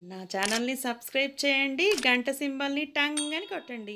నా ఛానల్ని సబ్స్క్రైబ్ చేయండి, గంట సింబల్ని టంగ్ అని కొట్టండి.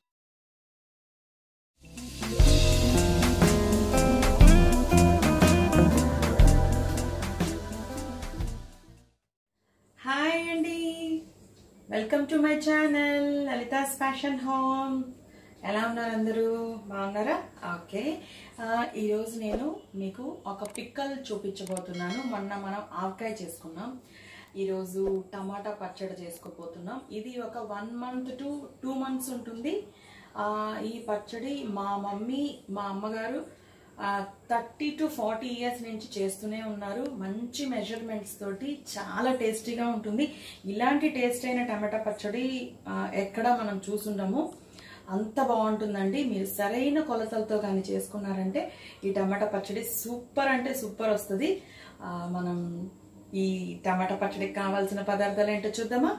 హాయ్ అండి, welcome to my channel Lalitha's fashion home. ఎలా ఉన్నారు అందరూ? బాగున్నారా? ఓకే, ఈరోజు నేను మీకు ఒక పిక్కల్ చూపించబోతున్నాను. మొన్న మనం ఆవకాయ చేసుకున్నాం, ఈరోజు టమాటా పచ్చడి చేసుకోబోతున్నాం. ఇది ఒక 1 month to 2 months ఉంటుంది. ఈ పచ్చడి మా మమ్మీ, మా అమ్మగారు 30 to 40 years నుంచి చేస్తూనే ఉన్నారు. మంచి మెజర్మెంట్స్ తోటి చాలా టేస్టీగా ఉంటుంది. ఇలాంటి టేస్ట్ అయిన టమాటా పచ్చడి ఎక్కడ మనం చూసుండము. అంత బాగుంటుందండి. మీరు సరైన కొలతలతో కానీ చేసుకున్నారంటే ఈ టమాటా పచ్చడి సూపర్ అంటే సూపర్ వస్తుంది. మనం ఈ టమాటా పచ్చడికి కావాల్సిన పదార్థాలు ఏంటో చూద్దామా?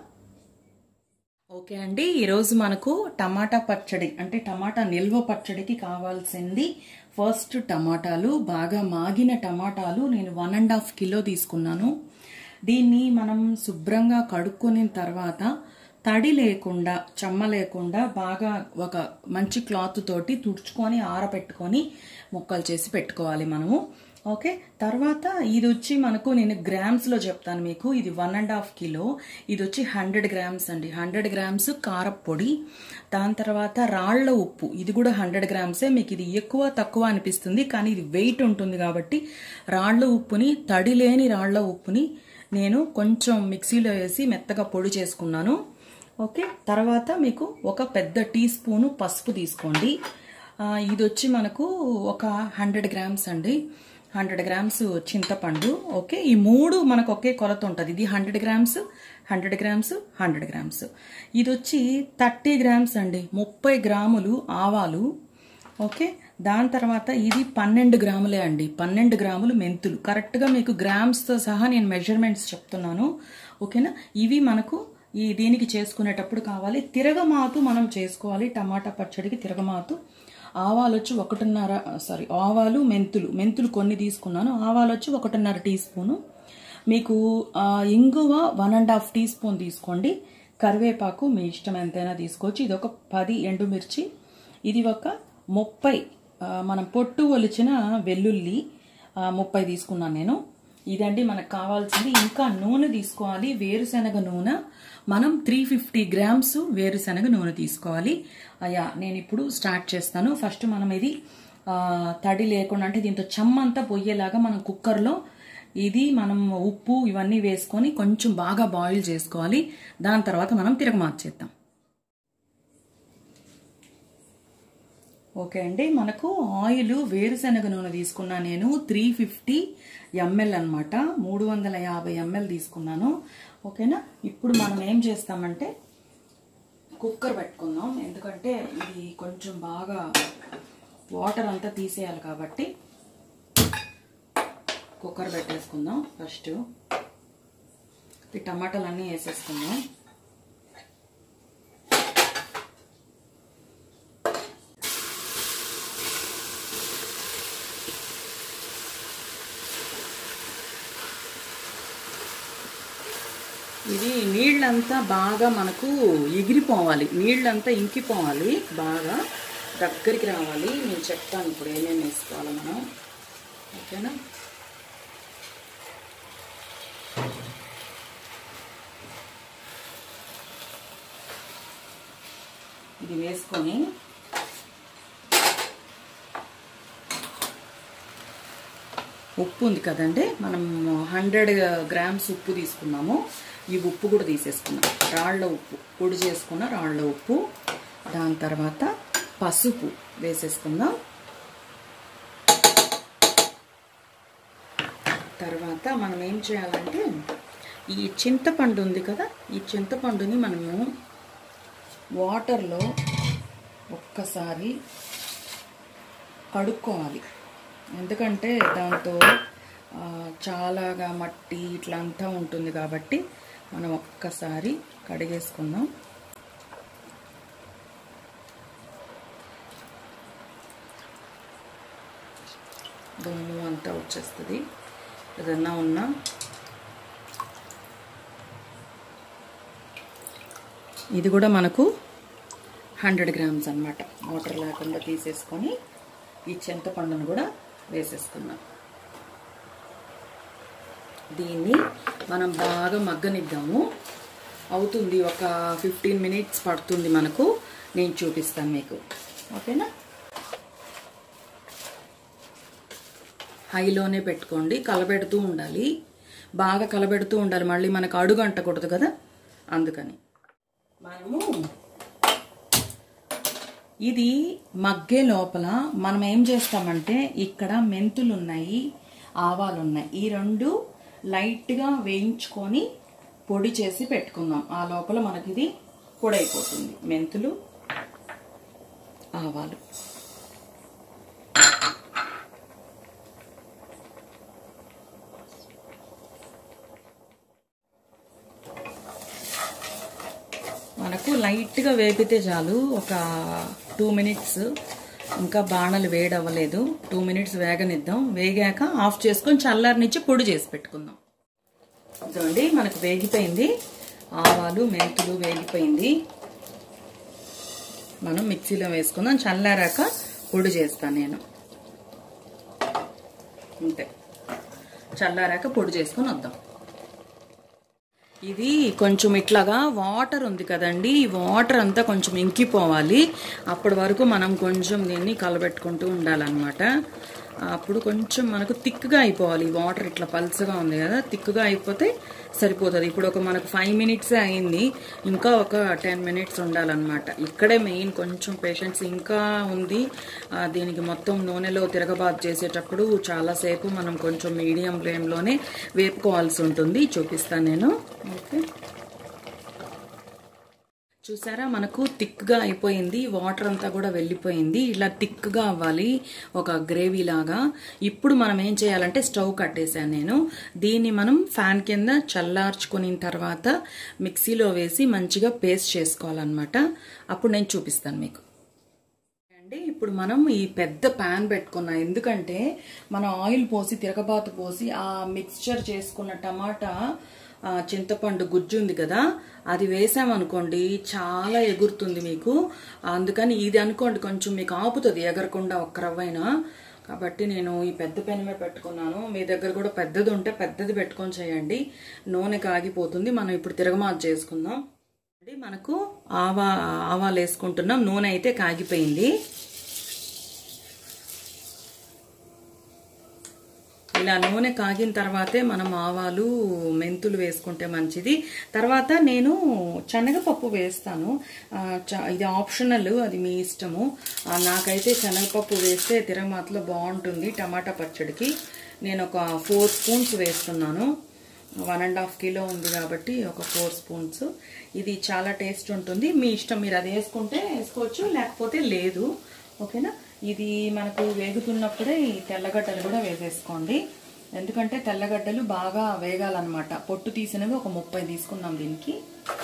ఓకే అండి, ఈరోజు మనకు టమాటా పచ్చడి అంటే టమాటా నిల్వ పచ్చడికి కావాల్సింది ఫస్ట్ టమాటాలు. బాగా మాగిన టమాటాలు నేను 1.5 కిలో తీసుకున్నాను. దీన్ని మనం శుభ్రంగా కడుక్కున్న తర్వాత తడి లేకుండా, చెమ్మ లేకుండా బాగా ఒక మంచి క్లాత్ తోటి తుడుచుకొని ఆరబెట్టుకొని ముక్కలు చేసి పెట్టుకోవాలి మనము. ఓకే, తర్వాత ఇది వచ్చి మనకు నేను గ్రామ్స్లో చెప్తాను మీకు. ఇది 1.5 కిలో, ఇది వచ్చి 100 grams అండి. 100 grams కారప్పొడి, దాని తర్వాత రాళ్ల ఉప్పు, ఇది కూడా 100 grams. మీకు ఇది ఎక్కువ తక్కువ అనిపిస్తుంది, కానీ ఇది వెయిట్ ఉంటుంది కాబట్టి రాళ్ల ఉప్పుని, తడి లేని రాళ్ల ఉప్పుని నేను కొంచెం మిక్సీలో వేసి మెత్తగా పొడి చేసుకున్నాను. ఓకే, తర్వాత మీకు ఒక పెద్ద టీ స్పూను పసుపు తీసుకోండి. ఇది వచ్చి మనకు ఒక 100 grams అండి. 100 grams చింతపండు. ఓకే, ఈ మూడు మనకు ఒకే కొలత ఉంటుంది. ఇది 100 grams, 100 grams, 100 grams. ఇది వచ్చి 30 grams అండి, 30 గ్రాములు ఆవాలు. ఓకే, దాని తర్వాత ఇది 12 గ్రాములే అండి, 12 గ్రాములు మెంతులు. కరెక్ట్గా మీకు గ్రామ్స్తో సహా నేను మెజర్మెంట్స్ చెప్తున్నాను. ఓకేనా, ఇవి మనకు దీనికి చేసుకునేటప్పుడు కావాలి. తిరగమాతు మనం చేసుకోవాలి టమాటా పచ్చడికి. తిరగమాతు ఆవాలు వచ్చి 1.5 ఆవాలు, మెంతులు కొన్ని తీసుకున్నాను. ఆవాలు వచ్చి 1.5 టీ స్పూను. మీకు ఇంగువ 1.5 టీ స్పూన్ తీసుకోండి. కరివేపాకు మీ ఇష్టం ఎంతైనా తీసుకోవచ్చు. ఇది ఒక 10 ఎండుమిర్చి. ఇది ఒక 30 మనం పొట్టు ఒలిచిన వెల్లుల్లి 30 తీసుకున్నాను నేను. ఇదండి మనకు కావాల్సింది. ఇంకా నూనె తీసుకోవాలి, వేరుశనగ నూనె. మనం 350 grams వేరుశనగ నూనె తీసుకోవాలి. అయ్యా, నేను ఇప్పుడు స్టార్ట్ చేస్తాను. ఫస్ట్ మనం ఇది తడి లేకుండా, అంటే దీంతో చెమ్మంతా పొయ్యేలాగా మనం కుక్కర్లో ఇది మనం ఉప్పు ఇవన్నీ వేసుకొని కొంచెం బాగా బాయిల్ చేసుకోవాలి. దాని తర్వాత మనం తిరగమార్చేద్దాం. ఓకే అండి, మనకు ఆయిల్ వేరుశనగ నూనె తీసుకున్నా నేను 350 ml అనమాట, 350 ml తీసుకున్నాను. ఓకేనా, ఇప్పుడు మనం ఏం చేస్తామంటే కుక్కర్ పెట్టుకుందాం. ఎందుకంటే ఇది కొంచెం బాగా వాటర్ అంతా తీసేయాలి కాబట్టి కుక్కర్ పెట్టేసుకుందాం. ఫస్ట్ ఈ టమాటాలన్నీ వేసేసుకుందాం. ఇది నీళ్ళంతా బాగా మనకు ఎగిరిపోవాలి, నీళ్ళంతా ఇంకిపోవాలి, బాగా దగ్గరికి రావాలి. నేను చెప్తాను ఇప్పుడు ఏమేమి వేసుకోవాలి మనం. ఓకేనా, ఇది వేసుకొని ఉప్పు ఉంది కదండి, మనం 100 grams ఉప్పు తీసుకున్నాము. ఈ ఉప్పు కూడా తీసేసుకున్నాం, రాళ్ల ఉప్పు, పొడి చేసుకున్న రాళ్ల ఉప్పు. దాని తర్వాత పసుపు వేసేసుకుందాం. తర్వాత మనం ఏం చేయాలంటే ఈ చింతపండు ఉంది కదా, ఈ చింతపండుని మనము వాటర్లో ఒక్కసారి కడుక్కోవాలి. ఎందుకంటే దాంతో చాలాగా మట్టి ఇట్లా అంతా ఉంటుంది కాబట్టి మనం ఒక్కసారి కడిగేసుకుందాం. దుమ్ము అంతా వచ్చేస్తుంది, ఏదన్నా ఉన్నా ఇది కూడా మనకు 100 గ్రామ్స్ అన్నమాట. వాటర్ లేకుండా తీసేసుకొని ఈ చింతపండును కూడా వేసేసుకున్నాం. దీన్ని మనం బాగా మగ్గనిద్దాము. అవుతుంది, ఒక 15 మినిట్స్ పడుతుంది మనకు. నేను చూపిస్తాను మీకు, ఓకేనా? హైలోనే పెట్టుకోండి, కలబెడుతూ ఉండాలి, బాగా కలబెడుతూ ఉండాలి, మళ్ళీ మనకు అడుగు అంటకూడదు కదా, అందుకని. మనము ఇది మగ్గే లోపల మనం ఏం చేస్తామంటే, ఇక్కడ మెంతులు ఉన్నాయి, ఆవాలు ఉన్నాయి, ఈ రెండు లైట్గా వేయించుకొని పొడి చేసి పెట్టుకుందాం. ఆ లోపల మనకి ఇది పొడి అయిపోతుంది. మెంతులు, ఆవాలు. మనకు లైట్గా వేపితే చాలు, ఒక 2 మినిట్స్. ఇంకా బాణలు వేడవ్వలేదు, 2 మినిట్స్ వేగనిద్దాం. వేగాక ఆఫ్ చేసుకొని చల్లారనిచ్చి పొడి చేసి పెట్టుకుందాం. చూడండి, మనకు వేగిపోయింది, ఆవాలు మెంతులు వేగిపోయింది. మనం మిక్సీలో వేసుకుందాం. చల్లారాక పొడి చేస్తాను నేను, అంతే. చల్లారాక పొడి చేసుకొని వద్దాం. ఇది కొంచెం ఇట్లాగా వాటర్ ఉంది కదండి, ఈ వాటర్ అంతా కొంచెం ఇంకిపోవాలి. అప్పటి వరకు మనం కొంచెం దీన్ని కలబెట్టుకుంటూ ఉండాలన్నమాట. అప్పుడు కొంచెం మనకు థిక్గా అయిపోవాలి. ఈ వాటర్ ఇట్లా పల్చగా ఉంది కదా, థిక్గా అయిపోతే సరిపోతుంది. ఇప్పుడు మనకు 5 మినిట్సే అయింది, ఇంకా ఒక 10 మినిట్స్ ఉండాలన్నమాట. ఇక్కడే మెయిన్, కొంచెం పేషెన్స్ ఇంకా ఉంది. దీనికి మొత్తం నూనెలో తిరగబాతు చేసేటప్పుడు చాలాసేపు మనం కొంచెం మీడియం ఫ్లేమ్లోనే వేపుకోవాల్సి ఉంటుంది. చూపిస్తాను నేను, ఓకే? చూసారా, మనకు థిక్గా అయిపోయింది, వాటర్ అంతా కూడా వెళ్ళిపోయింది. ఇలా థిక్గా అవ్వాలి, ఒక గ్రేవీ లాగా. ఇప్పుడు మనం ఏం చేయాలంటే, స్టవ్ కట్టేసాను నేను. దీన్ని మనం ఫ్యాన్ కింద చల్లార్చుకున్న తర్వాత మిక్సీలో వేసి మంచిగా పేస్ట్ చేసుకోవాలన్నమాట. అప్పుడు నేను చూపిస్తాను మీకు. ఇప్పుడు మనం ఈ పెద్ద ప్యాన్ పెట్టుకున్నాం, ఎందుకంటే మనం ఆయిల్ పోసి తిరగబాతు పోసి ఆ మిక్స్చర్ చేసుకున్న టమాటా చింతపండు గుజ్జు ఉంది కదా, అది వేసామనుకోండి చాలా ఎగురుతుంది మీకు. అందుకని ఇది అనుకోండి, కొంచెం మీకు ఆపుతుంది ఎగరకుండా ఒక్క రవ్వైనా. కాబట్టి నేను ఈ పెద్ద పెనమే పెట్టుకున్నాను. మీ దగ్గర కూడా పెద్దది ఉంటే పెద్దది పెట్టుకొని చేయండి, నూనె కాగిపోతుంది. మనం ఇప్పుడు తిరగమాత చేసుకుందాం. మనకు ఆవాలు వేసుకుంటున్నాం. నూనె అయితే కాగిపోయింది. ఇలా నూనె కాగిన తర్వాతే మనం ఆవాలు మెంతులు వేసుకుంటే మంచిది. తర్వాత నేను శనగపప్పు వేస్తాను, ఇది ఆప్షనల్, అది మీ ఇష్టము. నాకైతే శనగపప్పు వేస్తే తిరగమాతలో బాగుంటుంది టమాటా పచ్చడికి. నేను ఒక 4 స్పూన్స్ వేస్తున్నాను. 1.5 కిలో ఉంది కాబట్టి ఒక 4 స్పూన్స్. ఇది చాలా టేస్ట్ ఉంటుంది, మీ ఇష్టం. మీరు అది వేసుకుంటే వేసుకోవచ్చు, లేకపోతే లేదు, ఓకేనా? ఇది మనకు వేగుతున్నప్పుడే ఈ తెల్లగడ్డలు కూడా వేసేసుకోండి, ఎందుకంటే తెల్లగడ్డలు బాగా వేగాలన్నమాట. పొట్టు తీసినవి ఒక 30 తీసుకున్నాం దీనికి.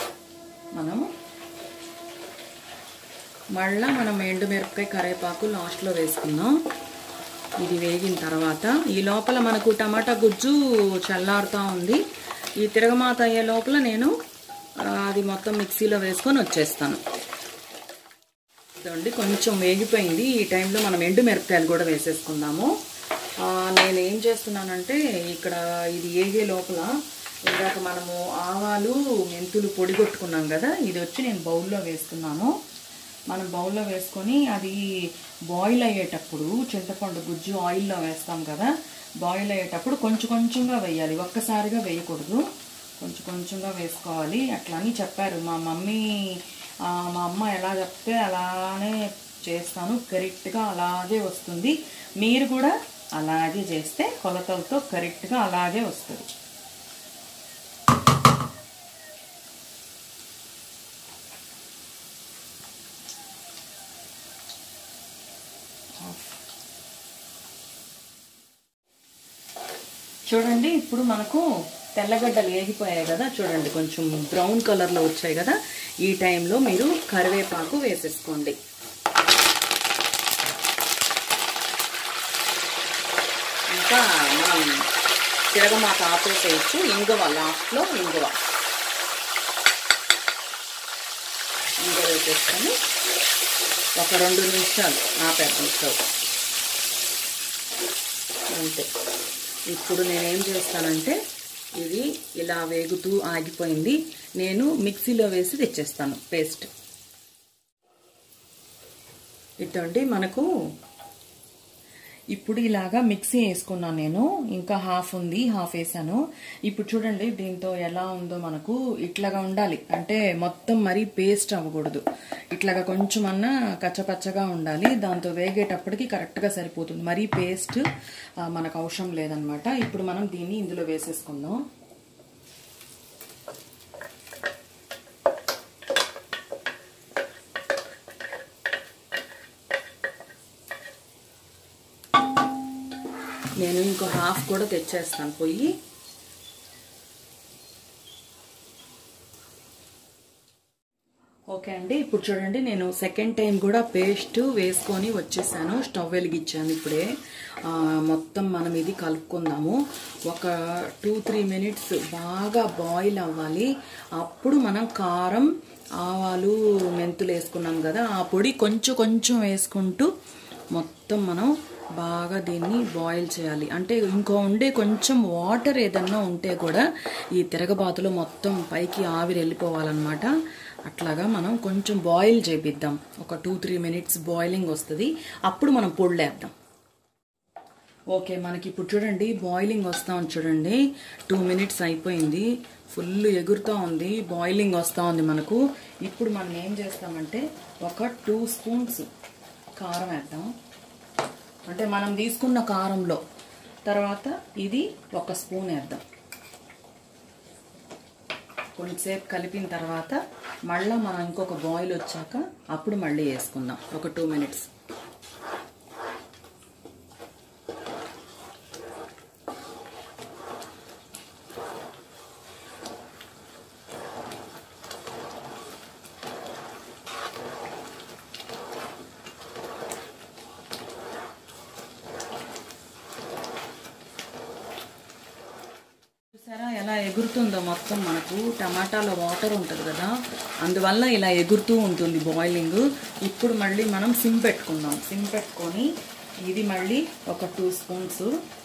మనం ఎండుమిరపకాయ, కరివేపాకు లాస్ట్లో వేసుకుందాం. ఇది వేగిన తర్వాత ఈ లోపల మనకు టమాటా గుజ్జు చల్లారుతూ ఉంది. ఈ తిరగమాత అయ్యే లోపల నేను అది మొత్తం మిక్సీలో వేసుకొని వచ్చేస్తాను. చూడండి, కొంచెం వేగిపోయింది. ఈ టైంలో మనం ఎండుమిరపకాయలు కూడా వేసేసుకుందాము. నేను ఏం చేస్తున్నానంటే, ఇక్కడ ఇది వేగే లోపల ఇందాక మనము ఆవాలు మెంతులు పొడి కొట్టుకున్నాం కదా, ఇది వచ్చి నేను బౌల్లో వేస్తున్నాను. మనం బౌల్లో వేసుకొని అది బాయిల్ అయ్యేటప్పుడు చింతపండు గుజ్జు ఆయిల్లో వేస్తాం కదా, బాయిల్ అయ్యేటప్పుడు కొంచెం కొంచెంగా వేయాలి, ఒక్కసారిగా వేయకూడదు, కొంచెం కొంచెంగా వేసుకోవాలి. అట్లా అని చెప్పారు మా మమ్మీ. మా అమ్మ ఎలా చెప్తే అలానే చేస్తాను, కరెక్ట్గా అలాగే వస్తుంది. మీరు కూడా అలాగే చేస్తే కొలతలతో కరెక్ట్గా అలాగే వస్తుంది. చూడండి, ఇప్పుడు మనకు తెల్లగడ్డలు వేగిపోయాయి కదా, చూడండి కొంచెం బ్రౌన్ కలర్లో వచ్చాయి కదా. ఈ టైంలో మీరు కరివేపాకు వేసేసుకోండి. ఇంకా మనం తిరగమాత ఆపేసేయచ్చు. ఇంగువ లాస్ట్లో, ఇంగువ చేసుకొని ఒక 2 నిమిషాలు ఆపేద్దాం స్టవ్. అంతే. ఇప్పుడు నేనేం చేస్తానంటే ఇది ఇలా వేగుతూ ఆగిపోయింది, నేను మిక్సీలో వేసి తెచ్చేస్తాను పేస్ట్. ఇదండి మనకు ఇప్పుడు ఇలాగా మిక్సీ వేసుకున్నాను నేను. ఇంకా హాఫ్ ఉంది, హాఫ్ వేసాను. ఇప్పుడు చూడండి దీంతో ఎలా ఉందో. మనకు ఇట్లాగా ఉండాలి, అంటే మొత్తం మరీ పేస్ట్ అవ్వకూడదు, ఇట్లాగా కొంచెం అన్నా కచ్చపచ్చగా ఉండాలి. దాంతో వేగేటప్పటికి కరెక్ట్గా సరిపోతుంది. మరీ పేస్ట్ మనకు అవసరం లేదనమాట. ఇప్పుడు మనం దీన్ని ఇందులో వేసేసుకుందాం. నేను ఇంకో హాఫ్ కూడా తెచ్చేస్తాను పొయ్యి. ఓకే అండి, ఇప్పుడు చూడండి నేను సెకండ్ టైం కూడా పేస్ట్ వేసుకొని వచ్చేసాను. స్టవ్ వెలిగించాను ఇప్పుడే. మొత్తం మనం ఇది కలుపుకుందాము. ఒక 2-3 మినిట్స్ బాగా బాయిల్ అవ్వాలి. అప్పుడు మనం కారం, ఆవాలు, మెంతులు వేసుకున్నాం కదా, ఆ పొడి కొంచెం కొంచెం వేసుకుంటూ మొత్తం మనం బాగా దీన్ని బాయిల్ చేయాలి. అంటే ఇంకో ఉండే కొంచెం వాటర్ ఏదన్నా ఉంటే కూడా ఈ తిరగబాతులో మొత్తం పైకి ఆవిరి వెళ్ళిపోవాలన్నమాట. అట్లాగా మనం కొంచెం బాయిల్ చేపిద్దాం. ఒక 2-3 మినిట్స్ బాయిలింగ్ వస్తుంది, అప్పుడు మనం పొడిలేద్దాం. ఓకే, మనకి ఇప్పుడు చూడండి బాయిలింగ్ వస్తూ ఉంది. చూడండి 2 మినిట్స్ అయిపోయింది. ఫుల్ ఎగురుతూ ఉంది, బాయిలింగ్ వస్తూ ఉంది మనకు. ఇప్పుడు మనం ఏం చేస్తామంటే ఒక 2 స్పూన్స్ కారం వేద్దాం. అంటే మనం తీసుకున్న కారంలో తర్వాత ఇది 1 స్పూన్ వేద్దాం. కొంచెంసేపు కలిపిన తర్వాత మళ్ళీ మనం ఇంకొక బాయిల్ వచ్చాక అప్పుడు మళ్ళీ వేసుకుందాం ఒక 2 మినిట్స్. చూసారా ఎలా ఎగురుతుందో మొత్తం. మనకు టమాటాలో వాటర్ ఉంటుంది కదా, అందువల్ల ఇలా ఎగురుతూ ఉంటుంది బాయిలింగ్. ఇప్పుడు మళ్ళీ మనం సిమ్ పెట్టుకుందాం. సిమ్ పెట్టుకొని ఇది మళ్ళీ ఒక 2 స్పూన్స్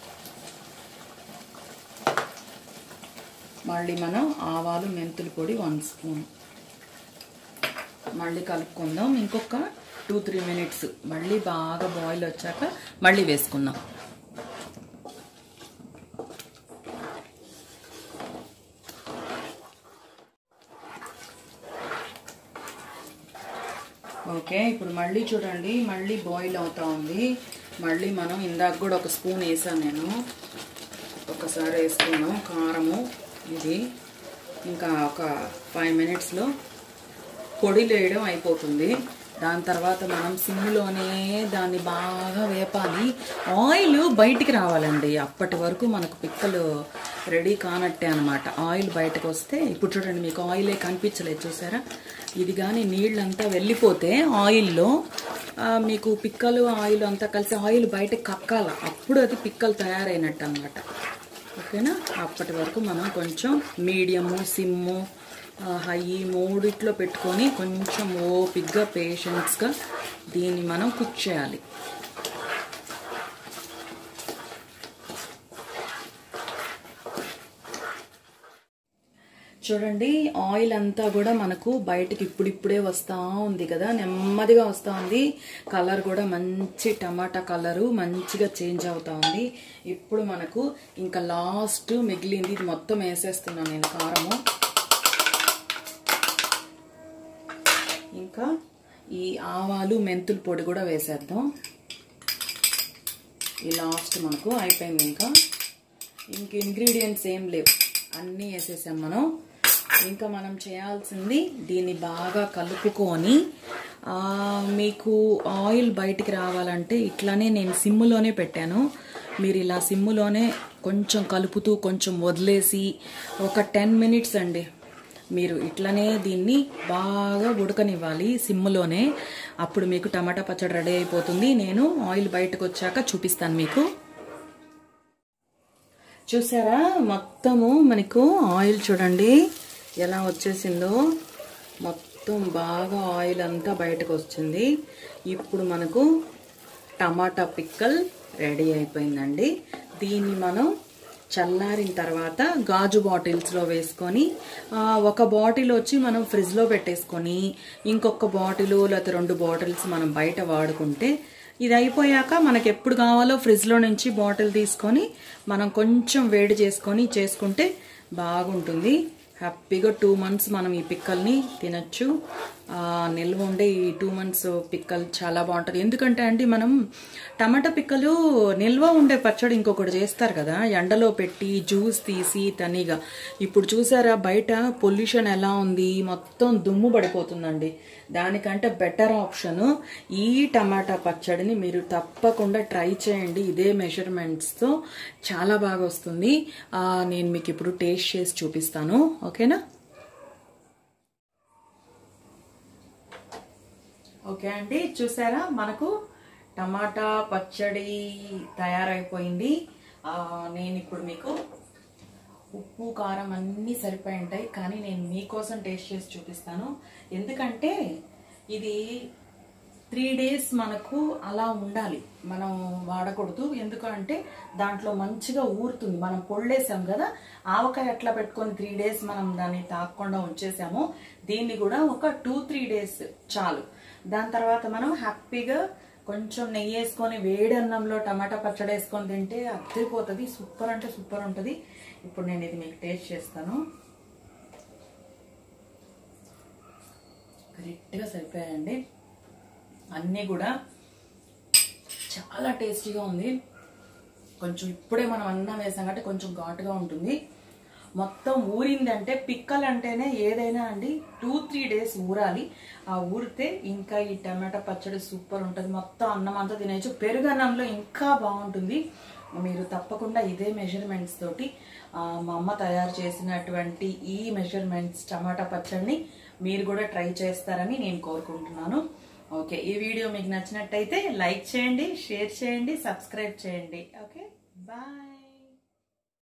మళ్ళీ మనం ఆవాలు, మెంతుల పొడి 1 స్పూన్ మళ్ళీ కలుపుకుందాం. ఇంకొక 2-3 మినిట్స్ మళ్ళీ బాగా బాయిల్ వచ్చాక మళ్ళీ వేసుకుందాం. ఓకే, ఇప్పుడు మళ్ళీ చూడండి మళ్ళీ బాయిల్ అవుతా ఉంది. మళ్ళీ మనం ఇందాక కూడా 1 స్పూన్ వేసాను నేను. ఒకసారి వేసుకున్నాం కారము. ఇది ఇంకా ఒక 5 మినిట్స్లో పొడి వేయడం అయిపోతుంది. దాని తర్వాత మనం సిమ్లోనే దాన్ని బాగా వేపాలి. ఆయిల్ బయటికి రావాలండి, అప్పటి వరకు మనకు పిక్కలు రెడీ కానట్టే అనమాట. ఆయిల్ బయటకు వస్తే ఇప్పుడు చూడండి మీకు ఆయిలే కనిపించలేదు చూసారా. ఇది కానీ నీళ్ళంతా వెళ్ళిపోతే ఆయిల్లో మీకు పిక్కలు ఆయిల్ అంతా కలిసి ఆయిల్ బయటకు కక్కాల, అప్పుడు అది పిక్కలు తయారైనట్టు అనమాట. ఓకేనా, అప్పటి వరకు మనం కొంచెం మీడియము, సిమ్ము, హై మూడిట్లో పెట్టుకొని కొంచెం ఓపిక్గా పేషెన్స్గా దీన్ని మనం కుక్ చేయాలి. చూడండి ఆయిల్ అంతా కూడా మనకు బయటకి ఇప్పుడిప్పుడే వస్తూ ఉంది కదా, నెమ్మదిగా వస్తూ ఉంది. కలర్ కూడా మంచి టమాటా కలరు మంచిగా చేంజ్ అవుతా ఉంది. ఇప్పుడు మనకు ఇంకా లాస్ట్ మిగిలింది, ఇది మొత్తం వేసేస్తున్నాను నేను కారము. ఇంకా ఈ ఆవాలు, మెంతుల పొడి కూడా వేసేద్దాం. ఈ లాస్ట్ మనకు అయిపోయింది. ఇంక ఇంగ్రీడియంట్స్ ఏం లేవు, అన్నీ వేసేసాం మనం. ఇంకా మనం చేయాల్సింది దీన్ని బాగా కలుపుకొని, మీకు ఆయిల్ బయటికి రావాలంటే ఇట్లానే నేను సిమ్ములోనే పెట్టాను. మీరు ఇలా సిమ్ములోనే కొంచెం కలుపుతూ కొంచెం వదిలేసి ఒక 10 మినిట్స్ అండి మీరు ఇట్లనే దీన్ని బాగా ఉడకనివ్వాలి సిమ్ములోనే. అప్పుడు మీకు టమాటా పచ్చడి రెడీ అయిపోతుంది. నేను ఆయిల్ బయటకు వచ్చాక చూపిస్తాను మీకు. చూసారా మొత్తము మనకు ఆయిల్ చూడండి ఎలా వచ్చేసిందో. మొత్తం మొత్తం బాగా ఆయిల్ అంతా బయటకు వచ్చింది. ఇప్పుడు మనకు టమాటా పిక్కల్ రెడీ అయిపోయిందండి. దీన్ని మనం చల్లారిన తర్వాత గాజు బాటిల్స్లో వేసుకొని ఒక బాటిల్ వచ్చి మనం ఫ్రిడ్జ్లో పెట్టేసుకొని ఇంకొక బాటిల్ లేకపోతే 2 బాటిల్స్ మనం బయట వాడుకుంటే ఇది అయిపోయాక మనకు ఎప్పుడు కావాలో ఫ్రిడ్జ్లో నుంచి బాటిల్ తీసుకొని మనం కొంచెం వేడి చేసుకొని చేసుకుంటే బాగుంటుంది. హ్యాపీగా 2 months మనం ఈ పిక్కల్ని తినచ్చు. నిల్వ ఉండే ఈ 2 months పిక్కలు చాలా బాగుంటుంది. ఎందుకంటే అండి మనం టమాటా పిక్కలు నిల్వ ఉండే పచ్చడి ఇంకొకటి చేస్తారు కదా, ఎండలో పెట్టి జ్యూస్ తీసి తనిగా. ఇప్పుడు చూసారా బయట పొల్యూషన్ ఎలా ఉంది, మొత్తం దుమ్ము పడిపోతుందండి. దానికంటే బెటర్ ఆప్షన్ ఈ టమాటా పచ్చడిని మీరు తప్పకుండా ట్రై చేయండి. ఇదే మెజర్మెంట్స్తో చాలా బాగా వస్తుంది. నేను మీకు ఇప్పుడు టేస్ట్ చేసి చూపిస్తాను, ఓకేనా? ఓకే అండి, చూసారా మనకు టమాటా పచ్చడి తయారైపోయింది. నేను ఇప్పుడు మీకు ఉప్పు కారం అన్నీ సరిపోయి ఉంటాయి, కానీ నేను మీకోసం టేస్ట్ చేసి చూపిస్తాను. ఎందుకంటే ఇది 3 days మనకు అలా ఉండాలి, మనం వాడకూడదు. ఎందుకంటే దాంట్లో మంచిగా ఊరుతుంది. మనం పొళ్ళేసాం కదా, ఆవకాయ ఎట్లా పెట్టుకొని 3 days మనం దాన్ని తాకకుండా ఉంచేసాము, దీన్ని కూడా ఒక 2-3 days చాలు. దాని తర్వాత మనం హ్యాపీగా కొంచెం నెయ్యి వేసుకొని వేడి అన్నంలో టమాటా పచ్చడి వేసుకొని తింటే అద్దరిపోతుంది. సూపర్ అంటే సూపర్ ఉంటుంది. ఇప్పుడు నేను ఇది మీకు టేస్ట్ చేస్తాను. కరెక్ట్గా సరిపోయాయండి అన్నీ కూడా, చాలా టేస్టీగా ఉంది. కొంచెం ఇప్పుడే మనం అన్నం వేసాం కాబట్టి కొంచెం ఘాటుగా ఉంటుంది. మొత్తం ఊరిందంటే పిక్కలు అంటేనే ఏదైనా అండి 2-3 days ఊరాలి. ఆ ఊరితే ఇంకా ఈ టమాటా పచ్చడి సూపర్ ఉంటుంది. మొత్తం అన్నం అంతా తినేయచ్చు. పెరుగు అన్నంలో ఇంకా బాగుంటుంది. మీరు తప్పకుండా ఇదే మెజర్మెంట్స్ తోటి మా అమ్మ తయారు చేసినటువంటి ఈ మెజర్మెంట్స్ టమాటా పచ్చడిని మీరు కూడా ట్రై చేస్తారని నేను కోరుకుంటున్నాను. ఓకే, ఈ వీడియో మీకు నచ్చినట్టయితే లైక్ చేయండి, షేర్ చేయండి, సబ్స్క్రైబ్ చేయండి. Okay, bye.